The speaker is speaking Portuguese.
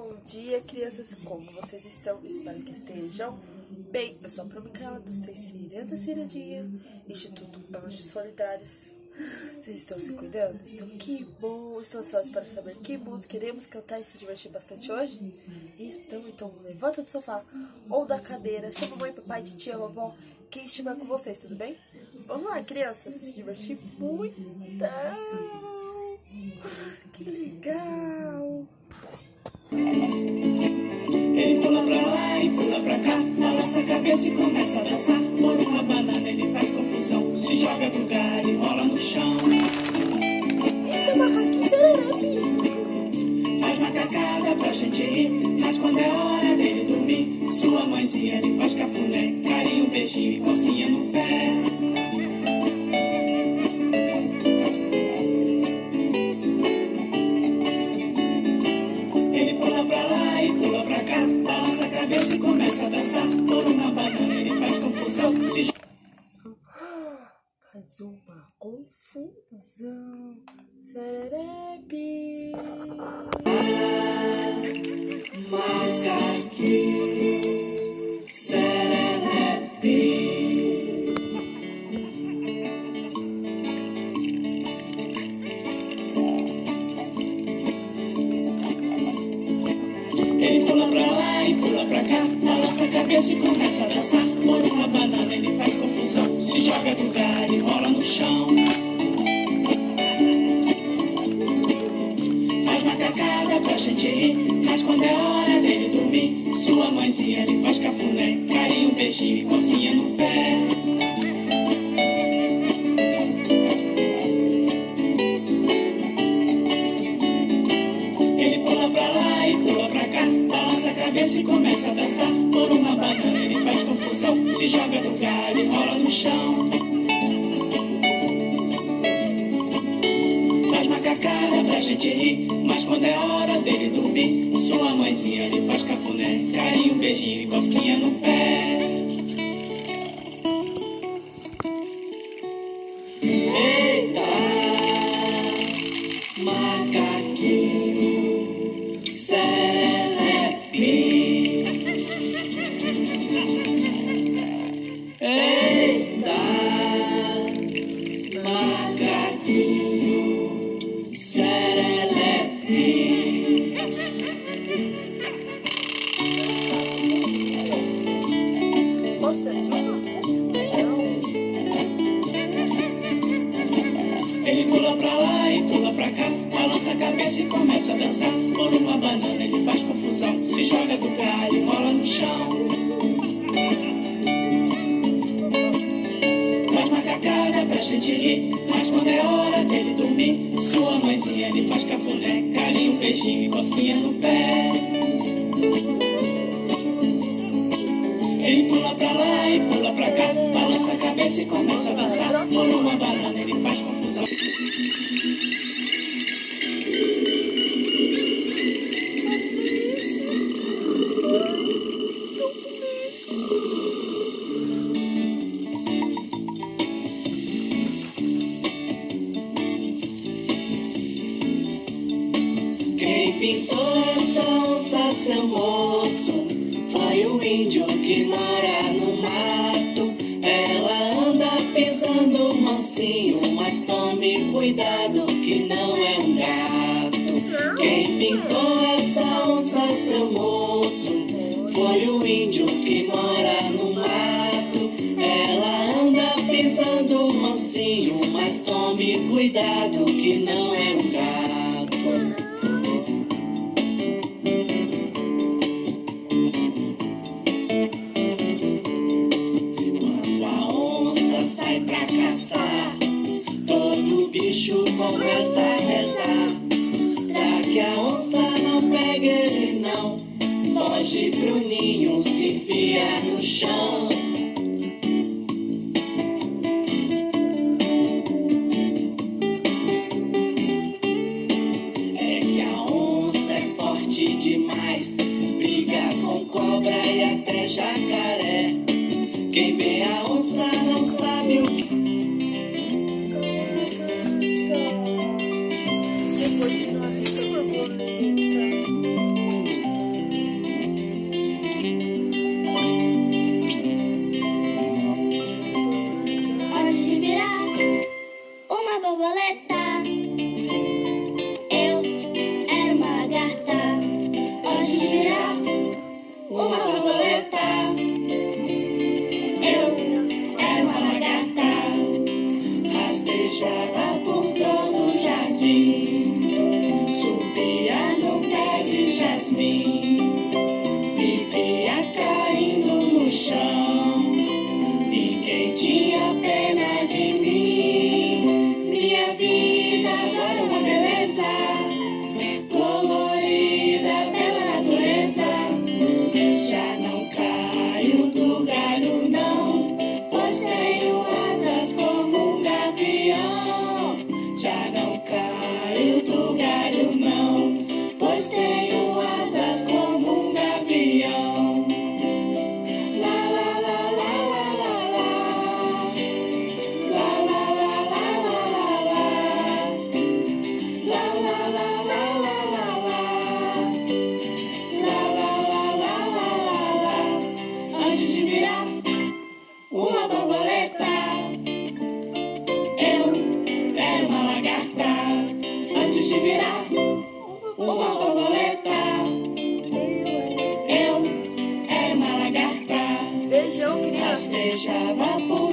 Bom dia, crianças, como vocês estão? Espero que estejam bem. Eu sou a Pro Micaela do CEI Ciranda Ciradinha, Instituto Anjos Solidários. Vocês estão se cuidando? Então, que bom! Estão ansiosos para saber que música queremos cantar e se divertir bastante hoje? Então levanta do sofá ou da cadeira, chama a mãe, papai, titia, vovó, quem estiver com vocês, tudo bem? Vamos lá, crianças, se divertir muito! Que legal! Ele pula pra lá e pula pra cá, balança a cabeça e começa a dançar. Por uma banana ele faz confusão, se joga do galho e rola no chão. Eita, macaquinho serelepe! Faz macacada pra gente rir, mas quando é hora dele dormir, sua mãezinha ele faz cafuné, carinho, beijinho e cocinha no pé. Cabeça e começa a dançar. Por uma banana ele faz confusão. Faz uma confusão. Serelepe. Macaquinho serelepe. Ele pula pra lá e pula pra cá, balança a cabeça e começa a dançar. Por uma banana ele faz confusão, se joga do galho e rola no chão. Faz macacada pra gente rir, mas quando é hora dele dormir, sua mãezinha ele faz cafuné, carinho, beijinho e cocinha no pé. Cabeça e começa a dançar. Por uma banana ele faz confusão, se joga do galho e rola no chão. Faz macacada pra gente rir, mas quando é hora dele dormir, sua mãezinha ele faz cafuné, carinho, beijinho e cosquinha no pé. Eita, macaquinho serelepe. Eita, macaquinho serelepe. Gosta de uma confusão? Ele pula pra lá e pula pra cá, balança a cabeça e começa a dançar. Por uma banana ele faz confusão, se joga do galho e rola no chão. Faz macacada pra gente rir, mas quando é hora dele dormir, sua mãezinha ele faz cafuné, carinho, beijinho e cosquinha no pé. Ele pula pra lá e pula pra cá, balança a cabeça e começa a dançar. Por uma banana ele faz confusão. Quem pintou essa onça, seu moço, foi o índio que mora no mato. Ela anda pisando mansinho, mas tome cuidado que não é um gato. Quem pintou essa onça, seu moço, foi o índio que mora no mato. Ela anda pisando mansinho, mas tome cuidado que não é um gato. Pra caçar, todo bicho começa a rezar, pra que a onça não pegue ele não, foge pro ninho, se enfia no chão. É que a onça é forte demais, briga com cobra e até jacaré. Quem vê a onça não sabe o que. Depois de nós, borboleta. jasmim vivia caindo no chão. E quem tinha pena de mim? Minha vida agora é uma beleza colorida pela natureza. Já não caio do galho não, pois tenho asas como um gavião. Já não caio do galho não, pois tenho asas como um gavião. La la la la la la la. La la la la la la la. La la la la la la la. La la la la la la la. Antes de virar uma borboleta, eu era uma lagarta. Antes de virar uma borboleta, eu era uma lagarta. Beijão, criança. Rastejava por